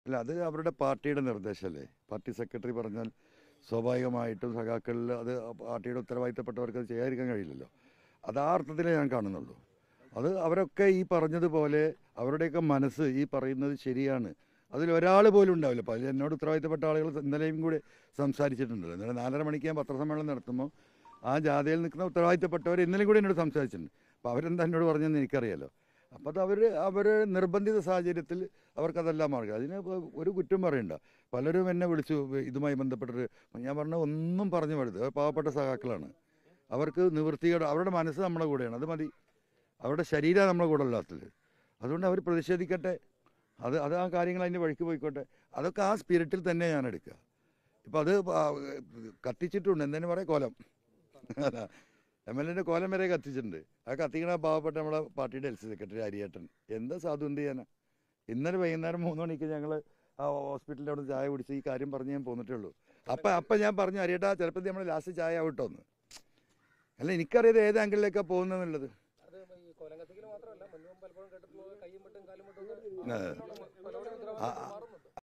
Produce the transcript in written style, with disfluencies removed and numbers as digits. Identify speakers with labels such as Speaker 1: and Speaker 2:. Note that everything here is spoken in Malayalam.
Speaker 1: അല്ല, അത് അവരുടെ പാർട്ടിയുടെ നിർദ്ദേശമല്ലേ. പാർട്ടി സെക്രട്ടറി പറഞ്ഞാൽ സ്വാഭാവികമായിട്ടും സഖാക്കളിൽ അത് പാർട്ടിയുടെ ഉത്തരവാദിത്തപ്പെട്ടവർക്ക് അത് ചെയ്യാതിരിക്കാൻ കഴിയില്ലല്ലോ. അത് ആ അർത്ഥത്തിലേ ഞാൻ കാണുന്നുള്ളൂ. അത് അവരൊക്കെ ഈ പറഞ്ഞതുപോലെ അവരുടെയൊക്കെ മനസ്സ് ഈ പറയുന്നത് ശരിയാണ്. അതിലൊരാൾ പോലും ഉണ്ടാവില്ല. അപ്പോൾ അതിൽ എന്നോട് ഉത്തരവാദിത്തപ്പെട്ട ആളുകൾ ഇന്നലെയും കൂടി സംസാരിച്ചിട്ടുണ്ടല്ലോ. ഇന്നലെ 4:30 മണിക്ക് ഞാൻ പത്രസമ്മേളനം നടത്തുമ്പോൾ ആ ജാഥയിൽ നിൽക്കുന്ന ഉത്തരവാദിത്തപ്പെട്ടവർ ഇന്നലെയും കൂടി എന്നോട് സംസാരിച്ചിട്ടുണ്ട്. അപ്പോൾ അവരെന്താ എന്നോട് പറഞ്ഞതെന്ന് എനിക്കറിയാലോ. അപ്പോൾ അത് അവർ നിർബന്ധിത സാഹചര്യത്തിൽ അവർക്കതെല്ലാം മാർഗം. അതിന് ഒരു കുറ്റം പറയണ്ട. പലരും എന്നെ വിളിച്ചു ഇതുമായി ബന്ധപ്പെട്ടിട്ട്. ഞാൻ പറഞ്ഞ ഒന്നും പറഞ്ഞു വരുത്. പാവപ്പെട്ട സഖാക്കളാണ്. അവർക്ക് നിവൃത്തികേട്, അവരുടെ മനസ്സ് നമ്മുടെ കൂടെയാണ്. അത് മതി. അവരുടെ ശരീരം നമ്മുടെ കൂടെ അല്ലാത്തത്. അതുകൊണ്ട് അവർ പ്രതിഷേധിക്കട്ടെ. അത് ആ കാര്യങ്ങൾ അതിൻ്റെ വഴിക്ക് പോയിക്കോട്ടെ. അതൊക്കെ ആ സ്പിരിറ്റിൽ തന്നെ ഞാൻ എടുക്കുക. ഇപ്പം അത് കത്തിച്ചിട്ടുണ്ട്. എന്തെന്ന് പറയാം, കോലം. അതാ, MLA കോലം വരെ കത്തിച്ചിട്ടുണ്ട്. ആ കത്തിക്കണ പാവപ്പെട്ട നമ്മളെ പാർട്ടിയുടെ LC സെക്രട്ടറി അരിയേട്ടൻ. എന്താ സാധു എന്ത് ചെയ്യാനാ. ഇന്നലെ വൈകുന്നേരം 3 മണിക്ക് ഞങ്ങൾ ആ ഹോസ്പിറ്റലിൻ്റെ അവിടെ ചായ കുടിച്ച് ഈ കാര്യം പറഞ്ഞ് ഞാൻ പോന്നിട്ടേ ഉള്ളൂ. അപ്പം ഞാൻ പറഞ്ഞു, അരിയേട്ടാ ചിലപ്പോൾ നമ്മൾ ലാസ്റ്റ് ചായ ആവട്ടോന്ന്. അല്ല, എനിക്കറിയാതെ ഏത് ആംഗിളിലേക്കാണ് പോകുന്നതെന്നുള്ളത്.